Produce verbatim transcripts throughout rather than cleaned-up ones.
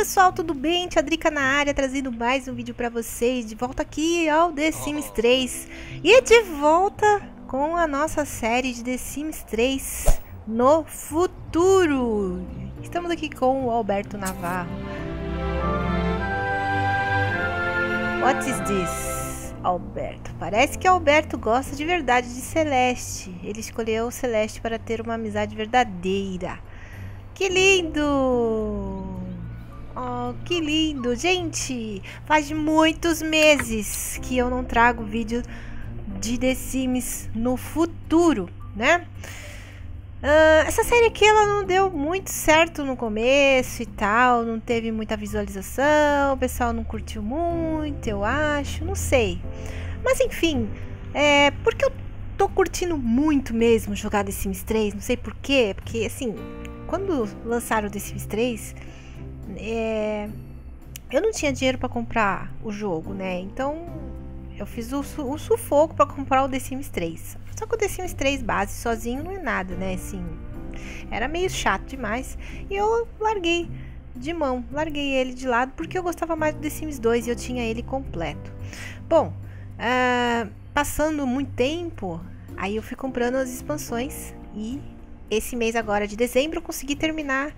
pessoal, tudo bem? Tia Drica na área, trazendo mais um vídeo pra vocês. De volta aqui ao The Sims três. E de volta com a nossa série de The Sims três no futuro. Estamos aqui com o Alberto Navarro. What is this, Alberto? Parece que Alberto gosta de verdade de Celeste. Ele escolheu Celeste para ter uma amizade verdadeira. Que lindo! Oh, que lindo! Gente, faz muitos meses que eu não trago vídeo de The Sims no futuro, né? Uh, essa série aqui, ela não deu muito certo no começo e tal, não teve muita visualização, o pessoal não curtiu muito, eu acho, não sei. Mas enfim, é, porque eu tô curtindo muito mesmo jogar The Sims três, não sei porquê, porque assim, quando lançaram The Sims três, é, eu não tinha dinheiro para comprar o jogo, né? Então eu fiz o, su o sufoco para comprar o The Sims três. Só que o The Sims três base sozinho não é nada, né? Assim, era meio chato demais e eu larguei de mão, larguei ele de lado porque eu gostava mais do The Sims dois e eu tinha ele completo. Bom, uh, passando muito tempo, aí eu fui comprando as expansões e esse mês agora de dezembro eu consegui terminar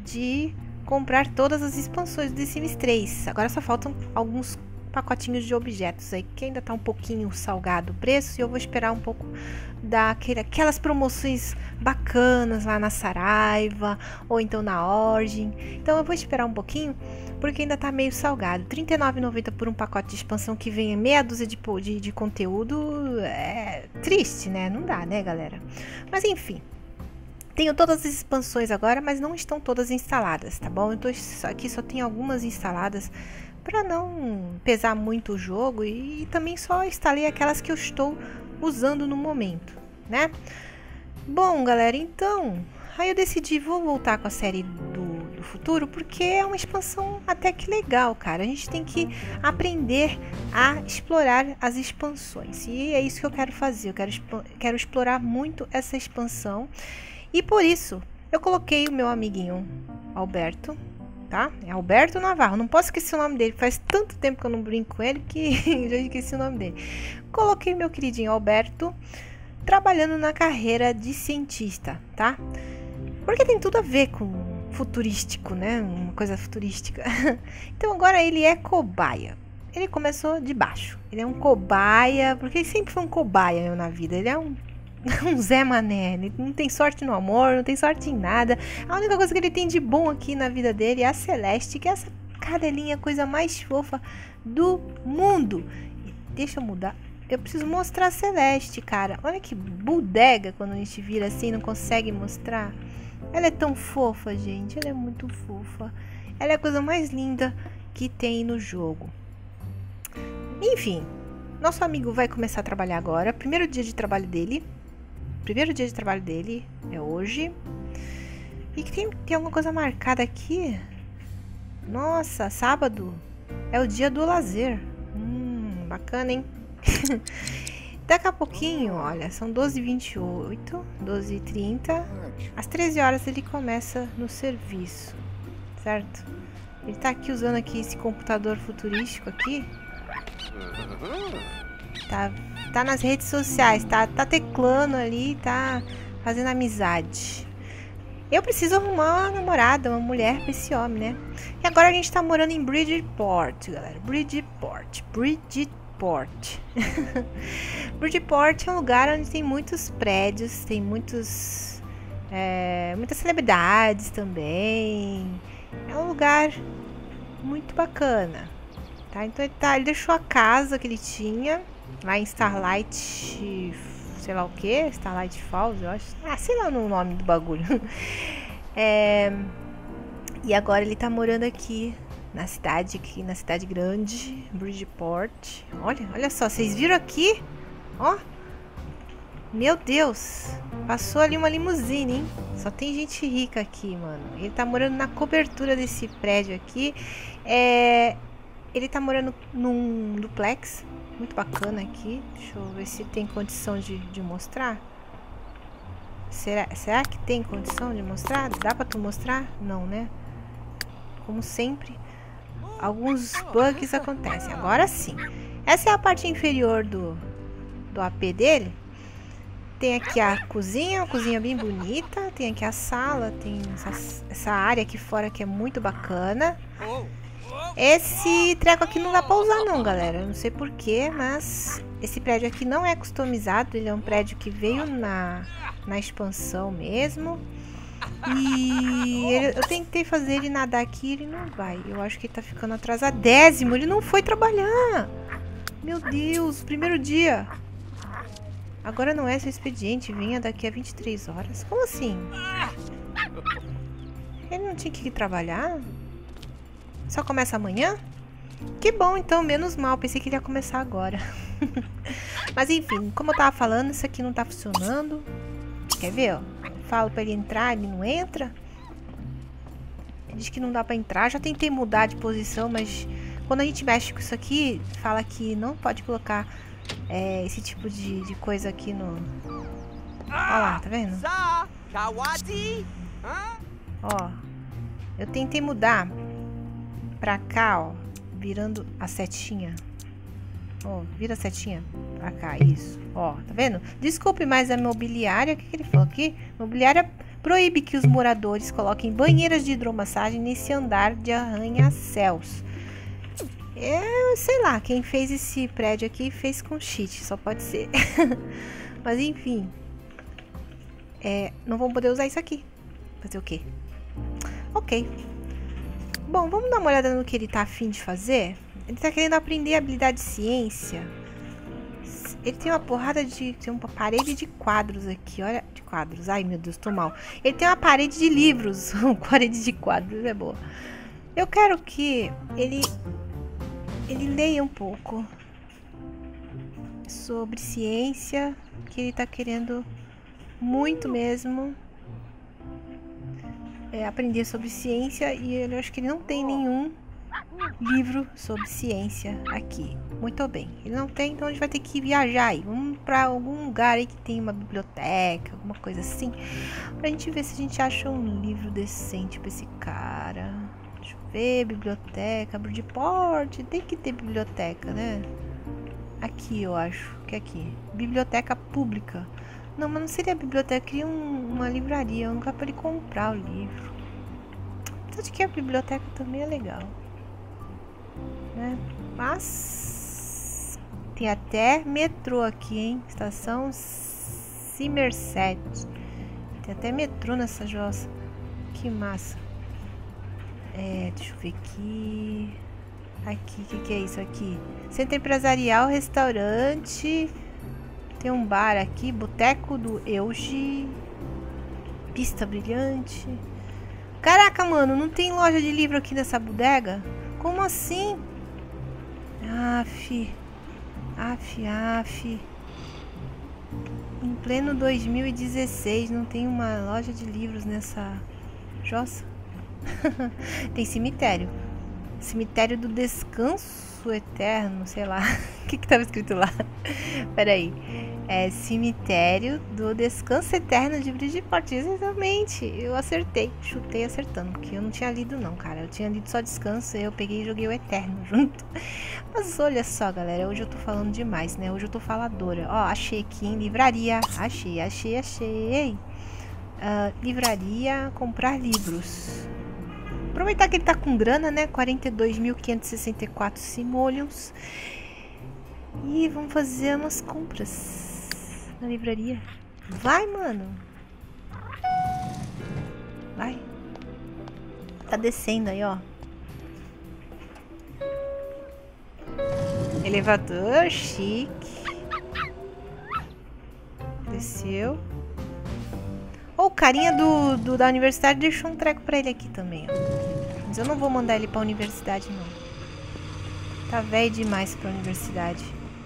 de comprar todas as expansões do The Sims três. Agora só faltam alguns pacotinhos de objetos aí, que ainda tá um pouquinho salgado o preço, e eu vou esperar um pouco daquelas promoções bacanas lá na Saraiva, ou então na Origin. Então eu vou esperar um pouquinho, porque ainda tá meio salgado. trinta e nove reais e noventa centavos por um pacote de expansão que vem meia dúzia de, de, de conteúdo, é triste, né? Não dá, né, galera? Mas enfim. Tenho todas as expansões agora, mas não estão todas instaladas, tá bom? Então aqui só tem algumas instaladas para não pesar muito o jogo, e, e também só instalei aquelas que eu estou usando no momento, né? Bom, galera, então aí eu decidi, vou voltar com a série do, do futuro, porque é uma expansão até que legal, cara. A gente tem que aprender a explorar as expansões, e é isso que eu quero fazer. Eu quero, quero explorar muito essa expansão. E por isso, eu coloquei o meu amiguinho Alberto, tá? É Alberto Navarro, não posso esquecer o nome dele. Faz tanto tempo que eu não brinco com ele que já esqueci o nome dele. Coloquei meu queridinho Alberto trabalhando na carreira de cientista, tá? Porque tem tudo a ver com futurístico, né? Uma coisa futurística. Então agora ele é cobaia. Ele começou de baixo. Ele é um cobaia, porque ele sempre foi um cobaia, meu, na vida. Ele é um Um Zé Mané, ele não tem sorte no amor, não tem sorte em nada. A única coisa que ele tem de bom aqui na vida dele é a Celeste, que é essa cadelinha, coisa mais fofa do mundo. Deixa eu mudar, eu preciso mostrar a Celeste, cara. Olha que bodega quando a gente vira assim, não consegue mostrar. Ela é tão fofa, gente, ela é muito fofa. Ela é a coisa mais linda que tem no jogo. Enfim, nosso amigo vai começar a trabalhar agora, primeiro dia de trabalho dele. Primeiro dia de trabalho dele é hoje. E tem, tem alguma coisa marcada aqui? Nossa, sábado é o dia do lazer. Hum, bacana, hein? Daqui a pouquinho, olha, são doze e vinte e oito, doze e trinta. Às treze horas ele começa no serviço, certo? Ele tá aqui usando aqui esse computador futurístico aqui. Tá, tá nas redes sociais, tá, tá teclando ali, tá fazendo amizade. Eu preciso arrumar uma namorada, uma mulher pra esse homem, né? E agora a gente tá morando em Bridgeport, galera. Bridgeport, Bridgeport. Bridgeport é um lugar onde tem muitos prédios, tem muitos, é, muitas celebridades também. É um lugar muito bacana. Tá, então ele, tá, ele deixou a casa que ele tinha lá em Starlight, sei lá o que, Starlight Falls, eu acho. Ah, sei lá o nome do bagulho. É, e agora ele tá morando aqui na cidade, aqui na cidade grande, Bridgeport. Olha, olha só, vocês viram aqui? Ó, meu Deus, passou ali uma limusine, hein? Só tem gente rica aqui, mano. Ele tá morando na cobertura desse prédio aqui. É... Ele tá morando num duplex, muito bacana aqui. Deixa eu ver se tem condição de, de mostrar. Será, será que tem condição de mostrar? Dá pra tu mostrar? Não, né? como sempre, alguns bugs acontecem. Agora sim. Essa é a parte inferior do, do A P dele. Tem aqui a cozinha, uma cozinha bem bonita. Tem aqui a sala, tem essa, essa área aqui fora que é muito bacana. Esse treco aqui não dá pra usar não, galera. Eu não sei porquê, mas esse prédio aqui não é customizado. Ele é um prédio que veio na, na expansão mesmo. E ele, eu tentei fazer ele nadar aqui, ele não vai. Eu acho que ele tá ficando atrasadésimo. Ele não foi trabalhar. Meu Deus, primeiro dia. Agora não é seu expediente, vinha daqui a vinte e três horas. Como assim? Ele não tinha que ir trabalhar? Só começa amanhã? Que bom, então, menos mal. Pensei que ele ia começar agora. Mas enfim, como eu tava falando, isso aqui não tá funcionando. Quer ver, ó? Eu falo pra ele entrar, ele não entra. Ele diz que não dá pra entrar. Já tentei mudar de posição, mas quando a gente mexe com isso aqui, fala que não pode colocar é, esse tipo de, de coisa aqui no... Olha lá, tá vendo? Ó, eu tentei mudar pra cá, ó, virando a setinha. Ó, vira a setinha pra cá, isso. Ó, tá vendo? Desculpe, mas a mobiliária, o que, que ele falou aqui? Mobiliária proíbe que os moradores coloquem banheiras de hidromassagem nesse andar de arranha-céus. É, sei lá, quem fez esse prédio aqui fez com cheat, só pode ser. Mas enfim, é, não vão poder usar isso aqui. Fazer o quê? Ok. Bom, vamos dar uma olhada no que ele tá afim de fazer. Ele tá querendo aprender habilidade de ciência. Ele tem uma porrada de... Tem uma parede de quadros aqui, olha. De quadros, ai meu Deus, tô mal. Ele tem uma parede de livros. Uma parede de quadros, é boa. Eu quero que ele... Ele leia um pouco sobre ciência. Que ele tá querendo muito mesmo é, aprender sobre ciência. E eu acho que ele não tem nenhum livro sobre ciência aqui. Muito bem, ele não tem, então a gente vai ter que viajar aí. Vamos pra algum lugar aí que tem uma biblioteca, alguma coisa assim, pra gente ver se a gente acha um livro decente pra esse cara. Deixa eu ver, biblioteca, Bridgeport, tem que ter biblioteca, né? Aqui eu acho que é aqui, biblioteca pública. Não, mas não seria biblioteca, eu queria um, uma livraria, um lugar pra ele comprar o livro. Apesar de que a biblioteca também é legal, né? Mas tem até metrô aqui, hein? Estação Somerset. Tem até metrô nessa jossa. Que massa. É, deixa eu ver aqui. Aqui, o que, que é isso aqui? Centro empresarial, restaurante. Tem um bar aqui, Boteco do Eugi. Pista brilhante. Caraca, mano, não tem loja de livro aqui nessa bodega? Como assim? Aff. Aff, aff. Em pleno dois mil e dezesseis, não tem uma loja de livros nessa jossa? Tem cemitério. Cemitério do Descanso Eterno, sei lá. O que que tava escrito lá? Peraí. É Cemitério do Descanso Eterno de Bridgeport. Exatamente. Eu acertei. Chutei acertando. Porque eu não tinha lido não, cara. Eu tinha lido só Descanso. Eu peguei e joguei o Eterno junto. Mas olha só, galera. Hoje eu tô falando demais, né? Hoje eu tô faladora. Ó, achei aqui em livraria. Achei, achei, achei. Uh, livraria. Comprar livros. Aproveitar que ele tá com grana, né? quarenta e dois mil quinhentos e sessenta e quatro simoleons. E vamos fazer umas compras na livraria. Vai, mano. Vai. Tá descendo aí, ó. Elevador chique. Desceu. Oh, o carinha do, do, da universidade deixou um treco pra ele aqui também, ó. Mas eu não vou mandar ele pra universidade, não. Tá velho demais pra universidade.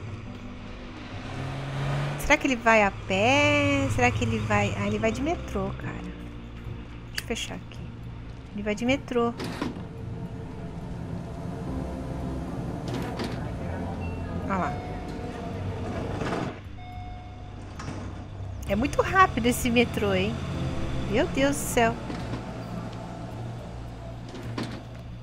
Será que ele vai a pé? Será que ele vai... Ah, ele vai de metrô, cara. Deixa eu fechar aqui. Ele vai de metrô. Olha lá. É muito rápido esse metrô, hein? Meu Deus do céu.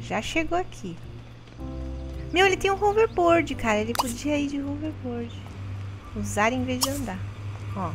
Já chegou aqui. Meu, ele tem um hoverboard, cara. Ele podia ir de hoverboard. Usar em vez de andar. Ó.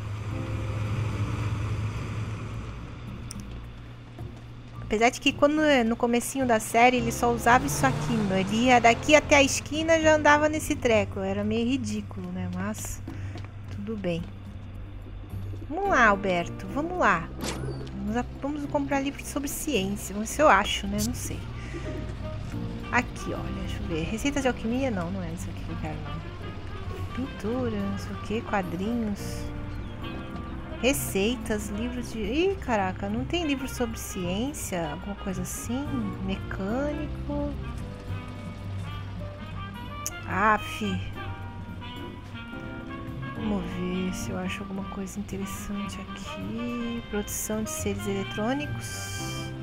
Apesar de que quando no comecinho da série ele só usava isso aqui, meu. Ele ia daqui até a esquina e já andava nesse treco. Era meio ridículo, né? Mas tudo bem. Vamos lá, Alberto. Vamos lá. Vamos, vamos comprar livros sobre ciência. Vamos ver se eu acho, né? Não sei. Aqui, olha. Deixa eu ver. Receitas de alquimia? Não, não é isso aqui que eu quero, não. Pintura, não sei o que. Quadrinhos. Receitas, livros de... Ih, caraca, não tem livro sobre ciência? Alguma coisa assim? Mecânico? Aff. Vamos ver se eu acho alguma coisa interessante aqui. Produção de seres eletrônicos.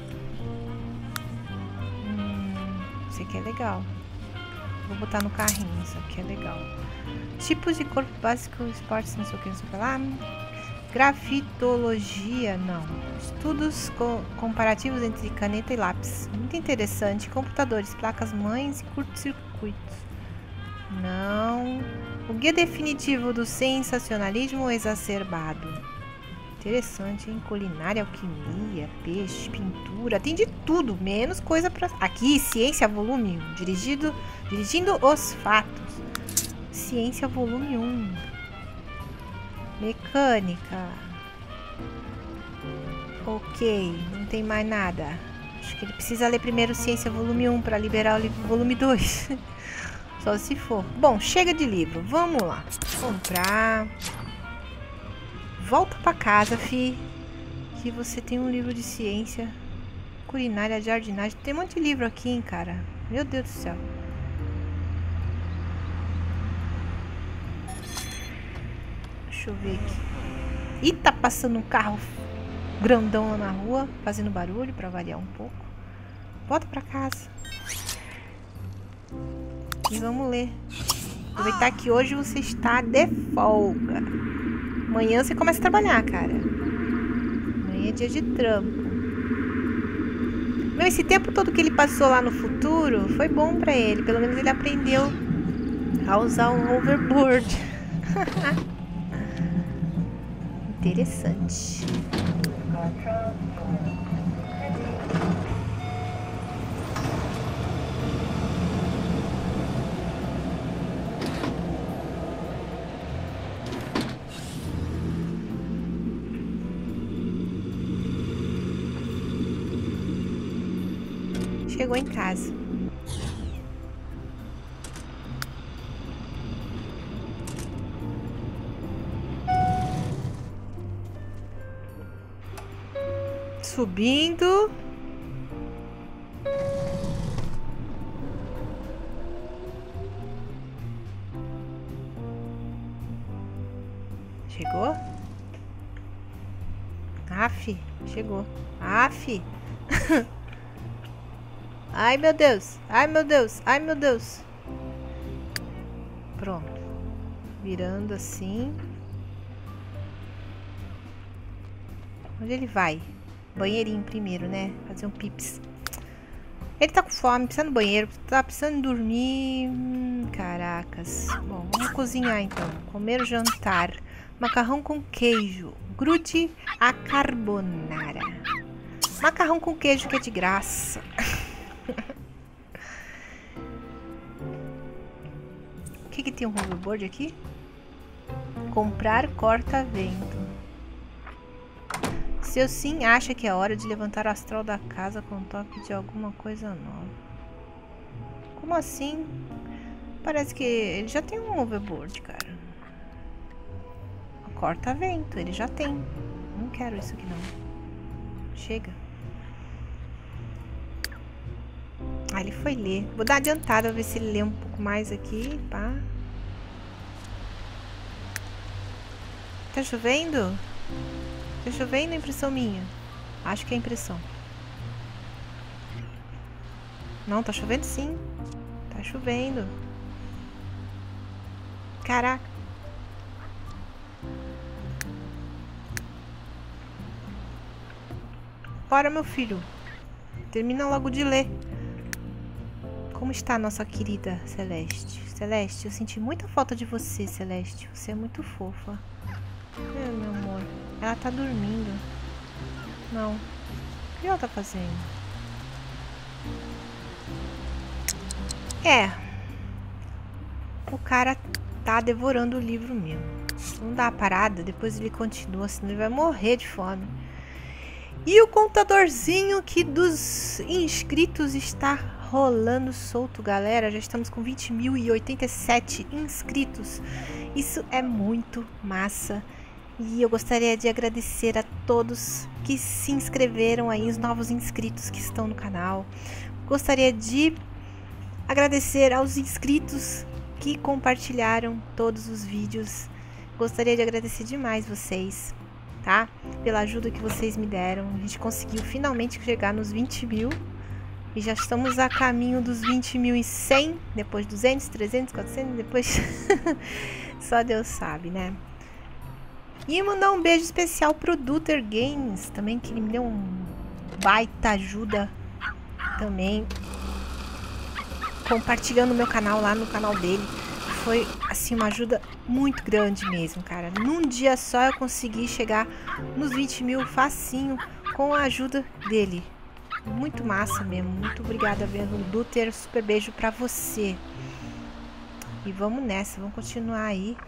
Hum, isso aqui é legal. Vou botar no carrinho, isso aqui é legal. Tipos de corpo básico, esportes, não sei o que, não sei o que lá. Grafitologia, não. Estudos co comparativos entre caneta e lápis. Muito interessante. Computadores, placas mães e curto-circuitos. Não. O guia definitivo do sensacionalismo exacerbado. Interessante, hein? Culinária, alquimia, peixe, pintura. Tem de tudo, menos coisa pra... Aqui, ciência, volume um. Dirigido, dirigindo os fatos. Ciência, volume um. Mecânica. Ok, não tem mais nada. Acho que ele precisa ler primeiro Ciência volume um para liberar o livro volume dois. Só se for. Bom, chega de livro. Vamos lá. Comprar. Volta pra casa, fi. Que você tem um livro de ciência. Culinária, jardinagem. Tem um monte de livro aqui, hein, cara. Meu Deus do céu. Deixa eu ver aqui. Ih, tá passando um carro grandão lá na rua, fazendo barulho pra variar um pouco. Volta pra casa. E vamos ler. Aproveitar que hoje você está de folga. Amanhã você começa a trabalhar, cara. Amanhã é dia de trampo. Meu, esse tempo todo que ele passou lá no futuro foi bom pra ele. Pelo menos ele aprendeu a usar um hoverboard. Interessante. Chegou em casa. Subindo. Chegou? Aff, chegou. Aff. Ai, meu Deus. Ai, meu Deus. Ai, meu Deus. Pronto. Virando assim. Onde ele vai? Banheirinho primeiro, né? Fazer um pips. Ele tá com fome, precisa no banheiro, tá precisando dormir. Hum, caracas. Bom, vamos cozinhar então. Comer o jantar. Macarrão com queijo. Grude a carbonara. Macarrão com queijo que é de graça. O que que tem um hoverboard aqui? Comprar corta-vento. Seu sim acha que é hora de levantar o astral da casa com toque de alguma coisa nova. Como assim? Parece que ele já tem um hoverboard, cara. Corta-vento, ele já tem. Não quero isso aqui não. Chega. Ah, ele foi ler. Vou dar uma adiantada, ver se ele lê um pouco mais aqui, pá. Tá chovendo? Tá chovendo, impressão minha? Acho que é impressão. Não, tá chovendo sim. Tá chovendo. Caraca. Bora, meu filho. Termina logo de ler. Como está a nossa querida Celeste? Celeste, eu senti muita falta de você, Celeste. Você é muito fofa. É, meu amor. Ela tá dormindo. Não. O que ela tá fazendo? É. O cara tá devorando o livro mesmo. Não dá uma parada, depois ele continua, senão ele vai morrer de fome. E o contadorzinho aqui dos inscritos está rolando solto, galera. Já estamos com vinte mil e oitenta e sete inscritos. Isso é muito massa. E eu gostaria de agradecer a todos que se inscreveram aí, os novos inscritos que estão no canal. Gostaria de agradecer aos inscritos que compartilharam todos os vídeos. Gostaria de agradecer demais vocês, tá? Pela ajuda que vocês me deram. A gente conseguiu finalmente chegar nos vinte mil. E já estamos a caminho dos vinte mil e cem. Depois duzentos, trezentos, quatrocentos. Depois só Deus sabe, né? E mandar um beijo especial pro Duter Games. Também, que ele me deu um baita ajuda. Também compartilhando o meu canal lá no canal dele. Foi, assim, uma ajuda muito grande mesmo, cara. Num dia só eu consegui chegar nos vinte mil facinho com a ajuda dele. Muito massa mesmo. Muito obrigada mesmo, Duter. Super beijo pra você. E vamos nessa, vamos continuar aí.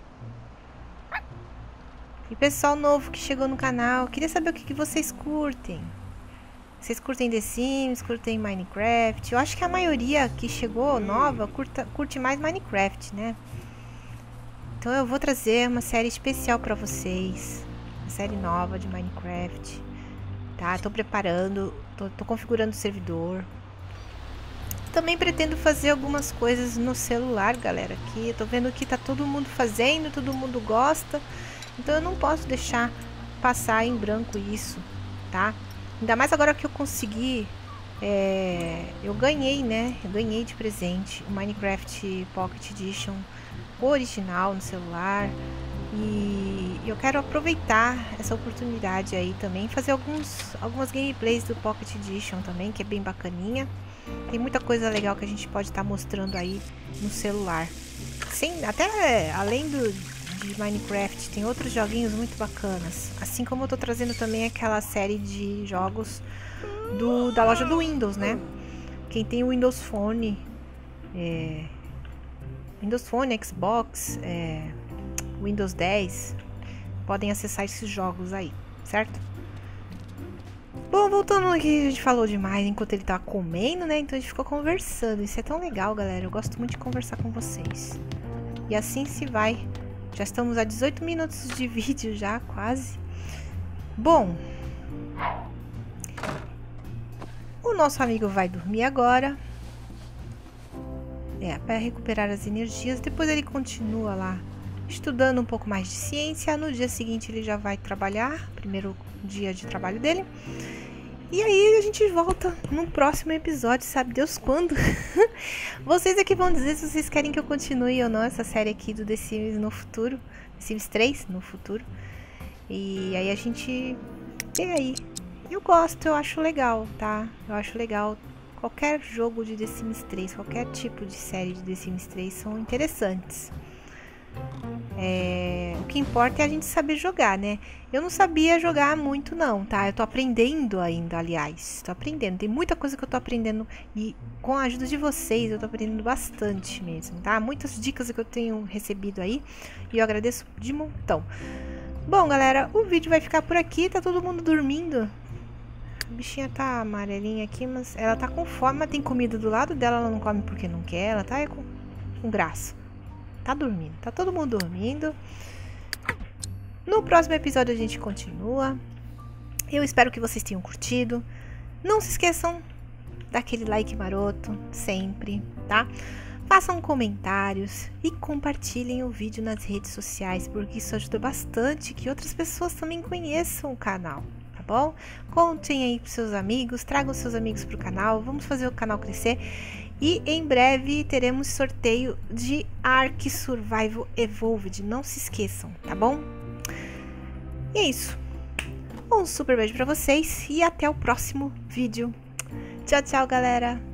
E pessoal novo que chegou no canal, queria saber o que, que vocês curtem. Vocês curtem The Sims, curtem Minecraft? Eu acho que a maioria que chegou nova curta, curte mais Minecraft, né? Então eu vou trazer uma série especial pra vocês. Uma série nova de Minecraft. Tá? Tô preparando, tô, tô configurando o servidor. Também pretendo fazer algumas coisas no celular, galera. Que eu tô vendo que tá todo mundo fazendo, todo mundo gosta. Então eu não posso deixar passar em branco isso, tá? Ainda mais agora que eu consegui, é, eu ganhei, né? Eu ganhei de presente o Minecraft Pocket Edition original no celular. E eu quero aproveitar essa oportunidade aí também, fazer alguns, algumas gameplays do Pocket Edition também, que é bem bacaninha. Tem muita coisa legal que a gente pode estar tá mostrando aí no celular. Sim, até além do... de Minecraft, tem outros joguinhos muito bacanas. Assim como eu tô trazendo também aquela série de jogos do, da loja do Windows, né? Quem tem o Windows Phone, é, Windows Phone, Xbox, é, Windows dez, podem acessar esses jogos aí, certo? Bom, voltando aqui, a gente falou demais enquanto ele tava comendo, né? Então a gente ficou conversando. Isso é tão legal, galera. Eu gosto muito de conversar com vocês. E assim se vai. Já estamos a dezoito minutos de vídeo já, quase. Bom, o nosso amigo vai dormir agora. É, para recuperar as energias. Depois ele continua lá estudando um pouco mais de ciência. No dia seguinte ele já vai trabalhar. Primeiro dia de trabalho dele. E aí a gente volta no próximo episódio, sabe Deus quando? Vocês aqui vão dizer se vocês querem que eu continue ou não essa série aqui do The Sims no futuro. The Sims três no futuro. E aí a gente vê aí. Eu gosto, eu acho legal, tá? Eu acho legal. Qualquer jogo de The Sims três, qualquer tipo de série de The Sims três são interessantes. É, o que importa é a gente saber jogar, né? Eu não sabia jogar muito não, tá? Eu tô aprendendo ainda, aliás. Tô aprendendo, tem muita coisa que eu tô aprendendo. E com a ajuda de vocês eu tô aprendendo bastante mesmo, tá? Muitas dicas que eu tenho recebido aí. E eu agradeço de montão. Bom, galera, o vídeo vai ficar por aqui. Tá todo mundo dormindo. A bichinha tá amarelinha aqui, mas ela tá com fome. Mas tem comida do lado dela, ela não come porque não quer. Ela tá com, com graça. Tá dormindo, tá todo mundo dormindo. No próximo episódio a gente continua. Eu espero que vocês tenham curtido. Não se esqueçam daquele like maroto, sempre, tá? Façam comentários e compartilhem o vídeo nas redes sociais, porque isso ajuda bastante que outras pessoas também conheçam o canal, tá bom? Contem aí pros seus amigos, tragam seus amigos pro canal, vamos fazer o canal crescer. E em breve teremos sorteio de Ark Survival Evolved. Não se esqueçam, tá bom? E é isso. Um super beijo pra vocês e até o próximo vídeo. Tchau, tchau, galera!